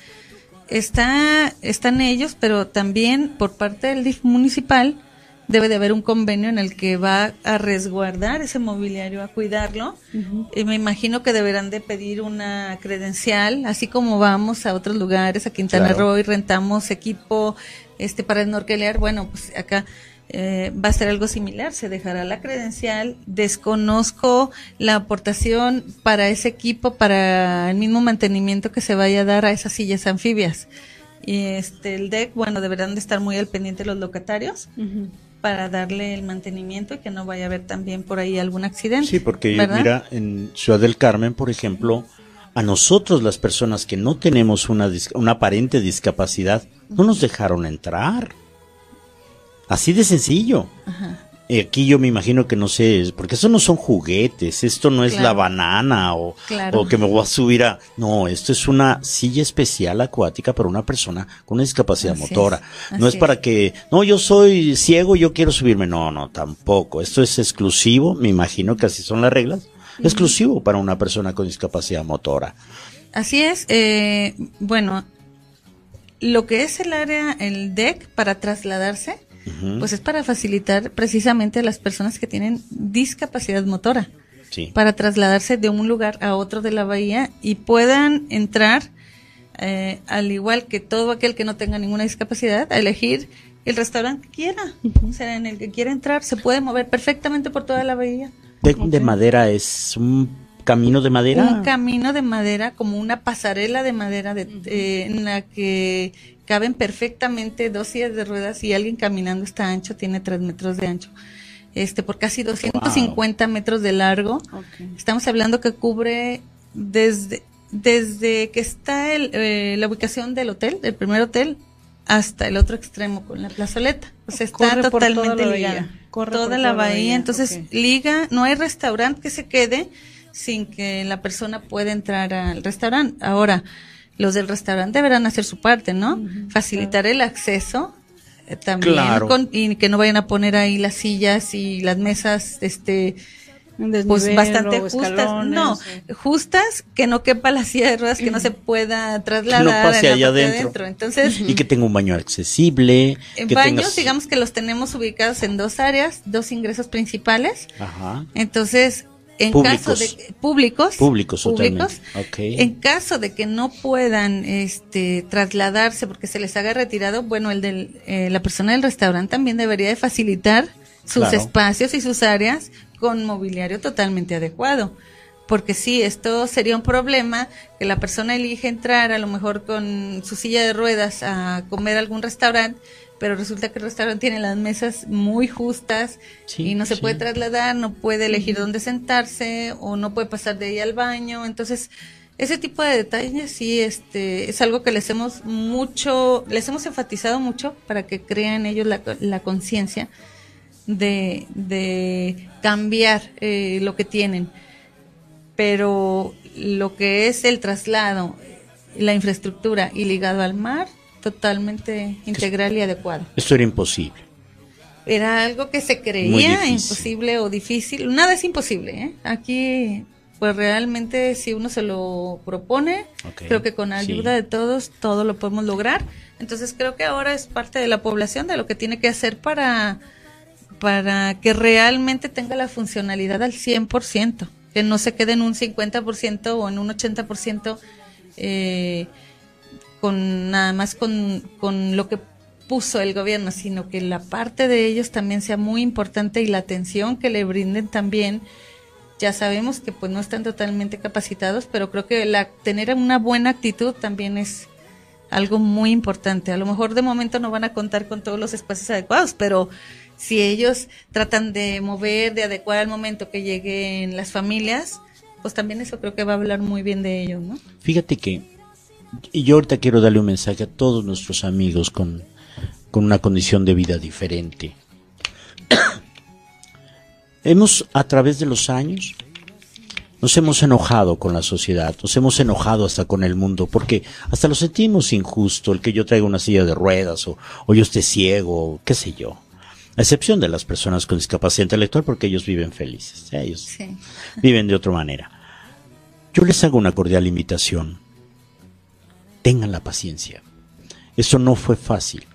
Están ellos, pero también por parte del DIF municipal debe de haber un convenio en el que va a resguardar ese mobiliario, a cuidarlo. Y me imagino que deberán de pedir una credencial, así como vamos a otros lugares, a Quintana Roo, y rentamos equipo para snorkelear. Bueno, pues acá va a ser algo similar, se dejará la credencial. Desconozco la aportación para ese equipo, para el mismo mantenimiento que se vaya a dar a esas sillas anfibias. Y el DEC, bueno, deberán de estar muy al pendiente los locatarios para darle el mantenimiento y que no vaya a haber también por ahí algún accidente. Sí, porque ¿verdad? Mira, en Ciudad del Carmen, por ejemplo, a nosotros las personas que no tenemos una aparente discapacidad, no nos dejaron entrar. Así de sencillo. Aquí yo me imagino que no sé, porque eso no son juguetes, esto no es la banana o que me voy a subir a... No, esto es una silla especial acuática para una persona con una discapacidad motora. No es para que, no, yo soy ciego, yo quiero subirme. No, tampoco. Esto es exclusivo, me imagino que así son las reglas, exclusivo para una persona con discapacidad motora. Así es. Bueno, lo que es el área, el DEC, para trasladarse, pues es para facilitar precisamente a las personas que tienen discapacidad motora, para trasladarse de un lugar a otro de la bahía y puedan entrar, al igual que todo aquel que no tenga ninguna discapacidad, a elegir el restaurante que quiera, o sea, en el que quiera entrar, se puede mover perfectamente por toda la bahía. ¿De madera es un camino de madera? Un camino de madera, como una pasarela de madera en la que caben perfectamente 2 sillas de ruedas y alguien caminando está ancho, tiene 3 metros de ancho. por casi 250 metros de largo. Okay. Estamos hablando que cubre desde que está la ubicación del hotel, del primer hotel, hasta el otro extremo con la plazoleta. O sea, está totalmente ligada. Toda la bahía. Entonces, liga, no hay restaurante que se quede sin que la persona pueda entrar al restaurante. Ahora, los del restaurante deberán hacer su parte, ¿no? Facilitar el acceso también, y que no vayan a poner ahí las sillas y las mesas, pues bastante justas, justas, que no quepa la silla de ruedas, que no se pueda trasladar, que no pase allá adentro. Entonces, y que tenga un baño accesible. Baños, digamos que los tenemos ubicados en 2 áreas, 2 ingresos principales. Ajá. Entonces, en públicos. caso de públicos, okay. En caso de que no puedan trasladarse porque se les haga retirado, bueno, la persona del restaurante también debería de facilitar sus espacios y sus áreas con mobiliario totalmente adecuado, porque sí, esto sería un problema, que la persona elige entrar a lo mejor con su silla de ruedas a comer a algún restaurante, pero resulta que el restaurante tiene las mesas muy justas y no se puede trasladar, no puede elegir dónde sentarse o no puede pasar de ahí al baño. Entonces, ese tipo de detalles sí es algo que les hemos enfatizado mucho para que crean ellos la conciencia de cambiar lo que tienen, pero lo que es el traslado, la infraestructura y ligado al mar, totalmente integral y adecuado. Esto era imposible. Era algo que se creía imposible o difícil. Nada es imposible, ¿eh? Aquí, pues realmente si uno se lo propone, creo que con ayuda de todos, todo lo podemos lograr. Entonces creo que ahora es parte de la población de lo que tiene que hacer para que realmente tenga la funcionalidad al 100%, que no se quede en un 50% o en un 80%, nada más con lo que puso el gobierno, sino que la parte de ellos también sea muy importante y la atención que le brinden también. Ya sabemos que pues no están totalmente capacitados, pero creo que tener una buena actitud también es algo muy importante. A lo mejor de momento no van a contar con todos los espacios adecuados, pero si ellos tratan de mover, de adecuar al momento que lleguen las familias, pues también eso creo que va a hablar muy bien de ellos, ¿no? Fíjate que yo ahorita quiero darle un mensaje a todos nuestros amigos con una condición de vida diferente. A través de los años, nos hemos enojado con la sociedad, nos hemos enojado hasta con el mundo, porque hasta lo sentimos injusto, el que yo traiga una silla de ruedas, o yo esté ciego, qué sé yo. A excepción de las personas con discapacidad intelectual, porque ellos viven felices, ellos viven de otra manera. Yo les hago una cordial invitación. Tengan la paciencia. Eso no fue fácil.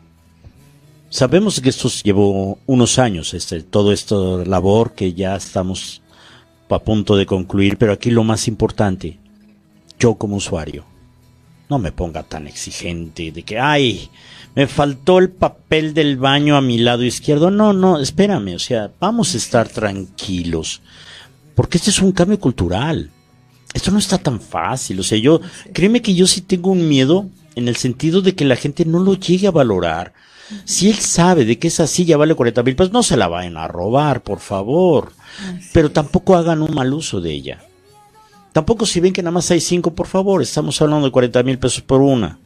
Sabemos que esto llevó unos años, todo esto labor que ya estamos a punto de concluir, pero aquí lo más importante, yo como usuario, no me ponga tan exigente de que, ay, me faltó el papel del baño a mi lado izquierdo. No, espérame, o sea, vamos a estar tranquilos, porque este es un cambio cultural. Esto no está tan fácil, o sea, créeme que yo sí tengo un miedo en el sentido de que la gente no lo llegue a valorar. Si él sabe de que esa silla vale 40,000 pesos, no se la vayan a robar, por favor. Pero tampoco hagan un mal uso de ella. Tampoco si ven que nada más hay 5, por favor, estamos hablando de 40,000 pesos por una.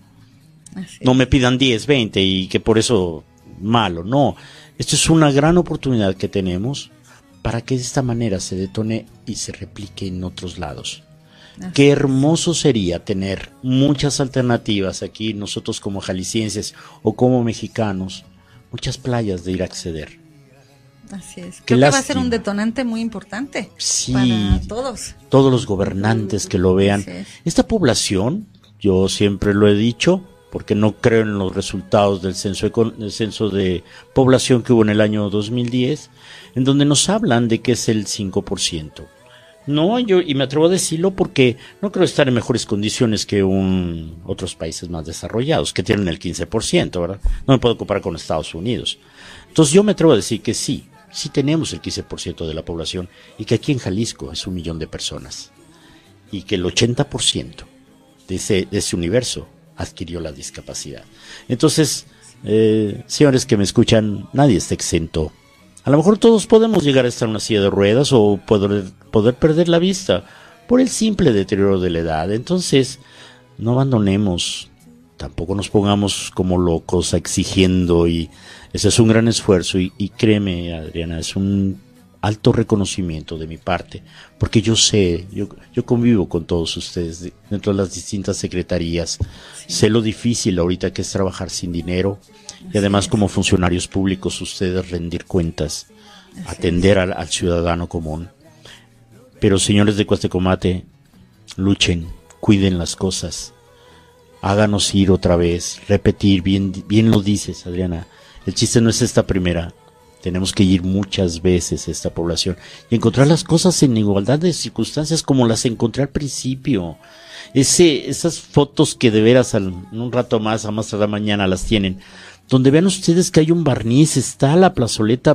No me pidan 10, 20 y que por eso malo, no. Esto es una gran oportunidad que tenemos para que de esta manera se detone y se replique en otros lados. Qué hermoso sería tener muchas alternativas aquí, nosotros como jaliscienses o como mexicanos, muchas playas de ir a acceder. Así es. Creo que va a ser un detonante muy importante para todos. Todos los gobernantes que lo vean. Esta población, yo siempre lo he dicho, porque no creo en los resultados del censo de población que hubo en el año 2010, en donde nos hablan de que es el 5%. No, y me atrevo a decirlo porque no creo estar en mejores condiciones que otros países más desarrollados, que tienen el 15%, ¿verdad? No me puedo comparar con Estados Unidos. Entonces yo me atrevo a decir que sí tenemos el 15% de la población, y que aquí en Jalisco es 1 millón de personas, y que el 80% de ese universo adquirió la discapacidad. Entonces, señores que me escuchan, nadie está exento A lo mejor todos podemos llegar a estar en una silla de ruedas o poder perder la vista por el simple deterioro de la edad. Entonces, no abandonemos, tampoco nos pongamos como locos exigiendo, y ese es un gran esfuerzo y créeme, Adriana, es un alto reconocimiento de mi parte, porque yo sé, yo convivo con todos ustedes dentro de las distintas secretarías, sé lo difícil ahorita que es trabajar sin dinero y además como funcionarios públicos ustedes rendir cuentas, atender al ciudadano común. Pero señores de Cuastecomate, luchen, cuiden las cosas, háganos ir otra vez, repetir, bien lo dices, Adriana, el chiste no es esta primera, tenemos que ir muchas veces a esta población y encontrar las cosas en igualdad de circunstancias como las encontré al principio. Esas fotos que de veras en un rato más, a más tardar mañana las tienen, donde vean ustedes que hay un barniz, está la plazoleta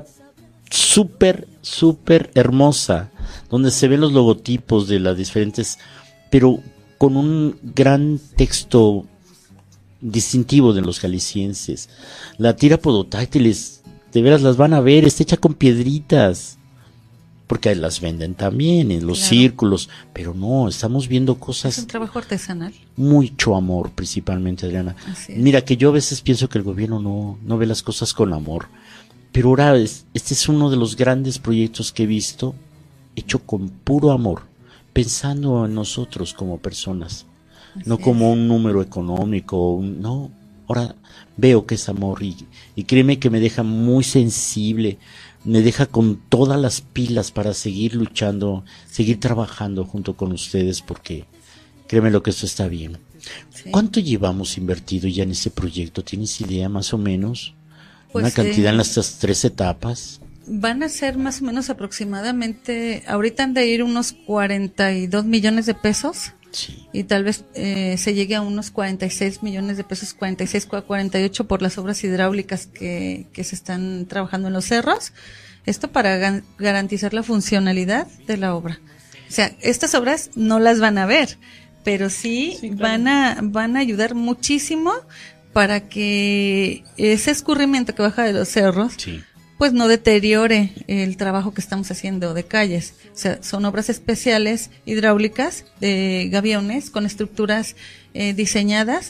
súper hermosa, donde se ven los logotipos de las diferentes, pero con un gran texto distintivo de los jaliscienses. La tira podotáctiles, de veras las van a ver, está hecha con piedritas, porque las venden también en los círculos, pero no, estamos viendo cosas. Es un trabajo artesanal. Mucho amor, principalmente, Adriana. Mira, que yo a veces pienso que el gobierno no ve las cosas con amor, pero ahora este es uno de los grandes proyectos que he visto, hecho con puro amor, pensando en nosotros como personas, no como un número económico, no. Ahora veo que es amor y créeme que me deja muy sensible, me deja con todas las pilas para seguir luchando, seguir trabajando junto con ustedes, porque créeme lo que esto está bien. Sí. ¿Cuánto llevamos invertido ya en este proyecto? ¿Tienes idea más o menos? Pues una cantidad en estas 3 etapas. Van a ser más o menos aproximadamente, ahorita han de ir unos 42 millones de pesos. Sí. Y tal vez se llegue a unos 46 millones de pesos, 46 a 48 por las obras hidráulicas que se están trabajando en los cerros. Esto para garantizar la funcionalidad de la obra. O sea, estas obras no las van a ver, pero sí claro, van a ayudar muchísimo para que ese escurrimiento que baja de los cerros pues no deteriore el trabajo que estamos haciendo de calles. O sea, son obras especiales hidráulicas de gaviones con estructuras diseñadas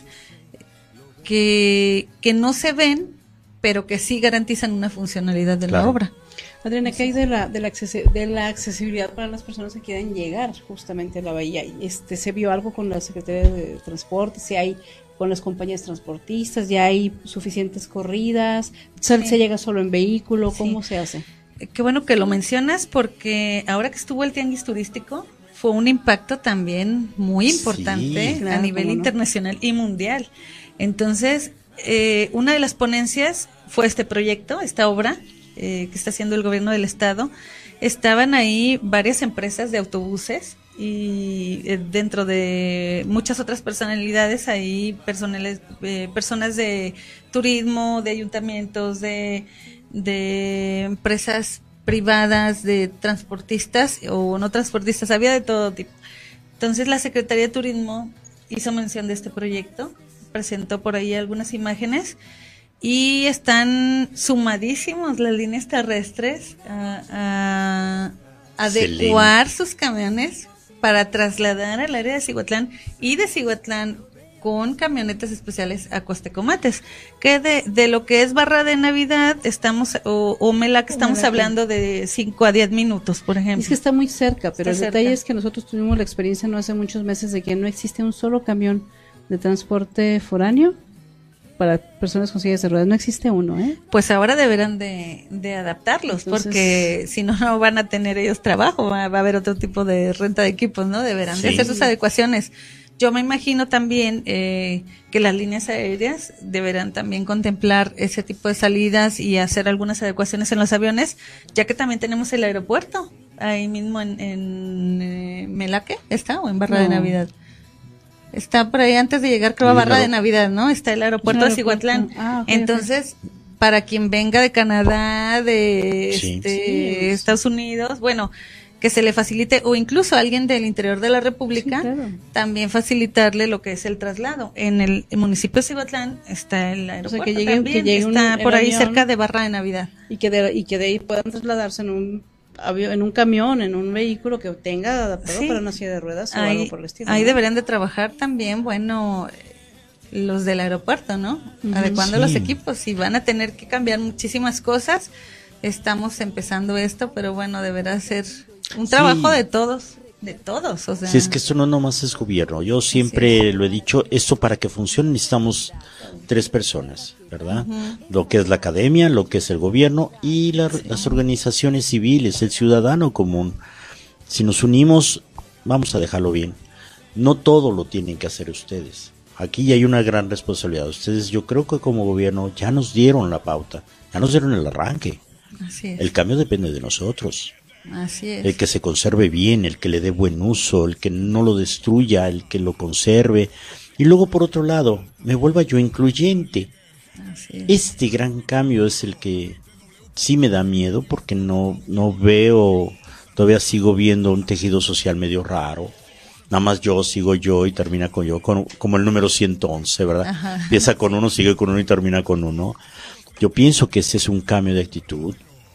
que no se ven, pero que sí garantizan una funcionalidad de la obra. Adriana, ¿qué hay de la accesibilidad para las personas que quieran llegar justamente a la bahía? ¿Se vio algo con la Secretaría de Transporte? ¿Si hay con las compañías transportistas? ¿Ya hay suficientes corridas? ¿Se llega solo en vehículo? ¿Cómo se hace? Qué bueno que lo mencionas, porque ahora que estuvo el tianguis turístico fue un impacto también muy importante a nivel internacional y mundial. Entonces, una de las ponencias fue este proyecto, esta obra que está haciendo el gobierno del estado. Estaban ahí varias empresas de autobuses y dentro de muchas otras personalidades, ahí personas de turismo, de ayuntamientos, de empresas privadas, de transportistas o no transportistas, había de todo tipo. Entonces la Secretaría de Turismo hizo mención de este proyecto, presentó por ahí algunas imágenes y están sumadísimos las líneas terrestres a adecuar sus camiones para trasladar al área de Cihuatlán y de Cihuatlán con camionetas especiales a Cuastecomates, que de lo que es Barra de Navidad estamos o Melaque estamos hablando de 5 a 10 minutos, por ejemplo. Es que está muy cerca, pero el detalle es que nosotros tuvimos la experiencia no hace muchos meses de que no existe un solo camión de transporte foráneo para personas con sillas de ruedas, no existe uno, ¿eh? Pues ahora deberán de adaptarlos. Entonces, porque si no, no van a tener ellos trabajo, va a haber otro tipo de renta de equipos, ¿no? Deberán de hacer sus adecuaciones. Yo me imagino también que las líneas aéreas deberán también contemplar ese tipo de salidas y hacer algunas adecuaciones en los aviones, ya que también tenemos el aeropuerto, ahí mismo en Melaque, ¿está? ¿O en Barra de Navidad? Está por ahí antes de llegar, creo, a Barra de Navidad, ¿no? Está el aeropuerto de Cihuatlán. Entonces, para quien venga de Canadá, de Estados Unidos, bueno, que se le facilite, o incluso a alguien del interior de la República, Sí, claro. también facilitarle lo que es el traslado. En el municipio de Cihuatlán está el aeropuerto, que llegue está el por ahí avión. cerca de Barra de Navidad. Y que de ahí puedan trasladarse en un avión, en un camión, en un vehículo que tenga adaptado Sí. para una silla de ruedas o algo por el estilo. Ahí ¿no? deberían de trabajar también, bueno, los del aeropuerto, ¿no? Adecuando Sí. los equipos, y van a tener que cambiar muchísimas cosas. Estamos empezando esto, pero bueno, deberá ser un trabajo de todos, o sea. Si es que esto no nomás es gobierno, yo siempre lo he dicho, esto para que funcione necesitamos 3 personas, ¿verdad? Lo que es la academia, lo que es el gobierno y las organizaciones civiles, el ciudadano común. Si nos unimos, vamos a dejarlo bien. No todo lo tienen que hacer ustedes. Aquí hay una gran responsabilidad. Ustedes, yo creo que como gobierno ya nos dieron la pauta, ya nos dieron el arranque. Así es. El cambio depende de nosotros. Así es. El que se conserve bien, el que le dé buen uso, el que no lo destruya, el que lo conserve. Y luego, por otro lado, me vuelva yo incluyente. Así es. Este gran cambio es el que sí me da miedo porque no veo, todavía sigo viendo un tejido social medio raro. Nada más yo, sigo yo y termina con yo, como el número 111, ¿verdad? Ajá. Empieza con uno, sigue con uno y termina con uno. Yo pienso que ese es un cambio de actitud.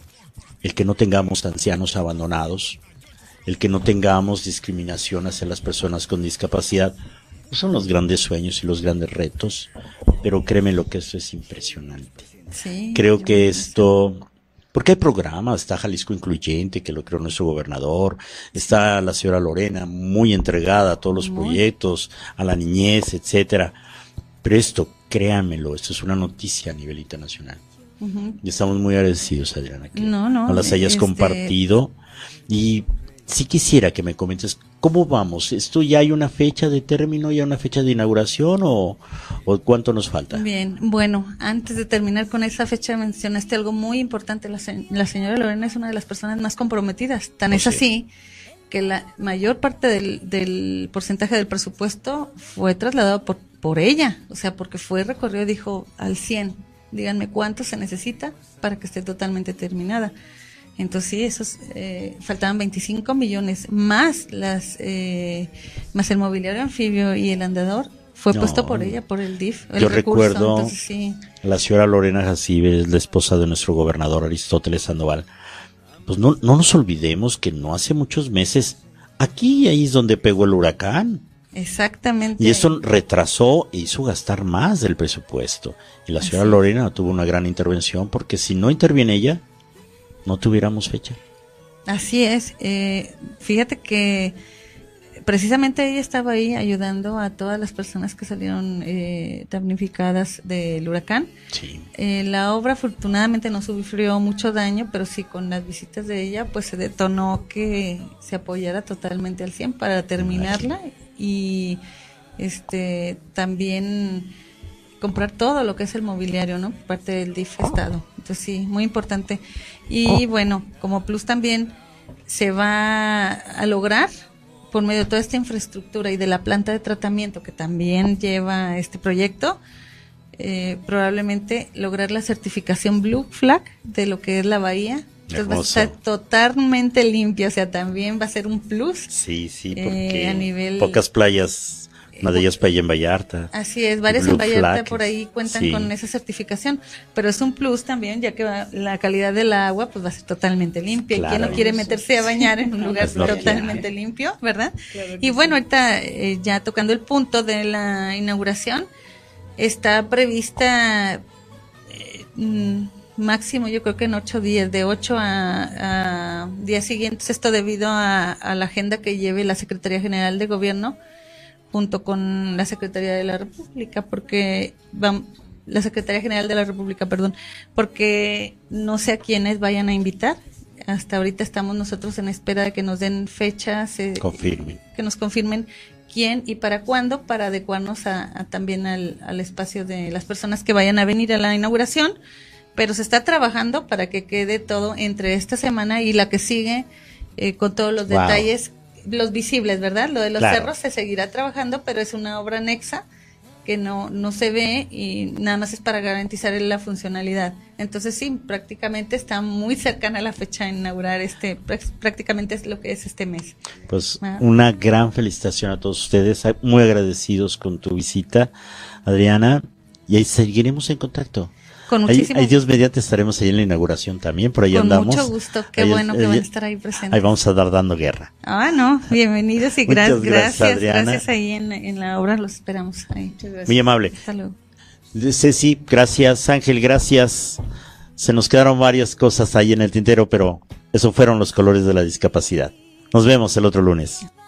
El que no tengamos ancianos abandonados, el que no tengamos discriminación hacia las personas con discapacidad, son los grandes sueños y los grandes retos, pero créeme lo que esto es impresionante. Sí, Creo que esto, porque hay programas, está Jalisco Incluyente, que lo creó nuestro gobernador, está la señora Lorena, muy entregada a todos los proyectos, a la niñez, etcétera, pero esto, créanmelo, esto es una noticia a nivel internacional. Y estamos muy agradecidos, Adriana, que No, las hayas compartido. Y sí quisiera que me comentes, ¿cómo vamos? ¿Esto ya hay una fecha de término, ya una fecha de inauguración o cuánto nos falta? Bien, bueno, antes de terminar con esa fecha mencionaste algo muy importante. La señora Lorena es una de las personas más comprometidas. Tan es así que la mayor parte del porcentaje del presupuesto fue trasladado por ella. O sea, porque fue recorrido, dijo, al 100. Díganme cuánto se necesita para que esté totalmente terminada. Entonces sí, esos faltaban 25 millones más más el mobiliario anfibio y el andador fue puesto por ella, por el DIF. Yo recuerdo la señora Lorena Jacibe, es la esposa de nuestro gobernador Aristóteles Sandoval. Pues no nos olvidemos que no hace muchos meses aquí ahí es donde pegó el huracán. Exactamente. Y eso retrasó e hizo gastar más del presupuesto. Y la señora Lorena tuvo una gran intervención porque si no interviene ella, no tuviéramos fecha. Así es. Fíjate que precisamente ella estaba ahí ayudando a todas las personas que salieron damnificadas del huracán. Sí. La obra afortunadamente no sufrió mucho daño, pero sí con las visitas de ella pues se detonó que se apoyara totalmente al 100 para terminarla y también comprar todo lo que es el mobiliario, ¿no? Por parte del DIF Estado. Entonces sí, muy importante. Y bueno, como plus también se va a lograr por medio de toda esta infraestructura y de la planta de tratamiento que también lleva este proyecto, probablemente lograr la certificación Blue Flag de lo que es la bahía. Entonces va a estar totalmente limpia, o sea, también va a ser un plus. Sí, porque a nivel pocas playas, una de ellas Playa en Vallarta. Así es, varias Blue en Vallarta Flag, por ahí cuentan con esa certificación, pero es un plus también, ya que la calidad del agua pues va a ser totalmente limpia. Claro. Y quien no quiere meterse a bañar en un lugar totalmente limpio, ¿verdad? Claro y bueno, ahorita ya tocando el punto de la inauguración, está prevista máximo yo creo que en 8 días, de 8 a días siguientes, esto debido a la agenda que lleve la Secretaría General de Gobierno junto con la Secretaría de la República, porque la Secretaría General de la República, porque no sé a quiénes vayan a invitar. Hasta ahorita estamos nosotros en espera de que nos den fechas, que nos confirmen quién y para cuándo, para adecuarnos también al espacio de las personas que vayan a venir a la inauguración, pero se está trabajando para que quede todo entre esta semana y la que sigue, con todos los detalles, los visibles, ¿verdad? Lo de los cerros se seguirá trabajando, pero es una obra anexa que no se ve y nada más es para garantizar la funcionalidad. Entonces sí, prácticamente está muy cercana a la fecha de inaugurar prácticamente es lo que es este mes. Pues una gran felicitación a todos ustedes, muy agradecidos con tu visita, Adriana, y ahí seguiremos en contacto. Con muchísimo ahí Dios mediante estaremos ahí en la inauguración también, por ahí andamos. Con mucho gusto, qué bueno que van a estar ahí presentes. Ahí vamos a estar dando guerra. Bienvenidos y Muchas gracias ahí en la obra, los esperamos ahí. Muy amable. Hasta luego. Ceci, gracias. Ángel, gracias. Se nos quedaron varias cosas ahí en el tintero, pero eso fueron los colores de la discapacidad. Nos vemos el otro lunes.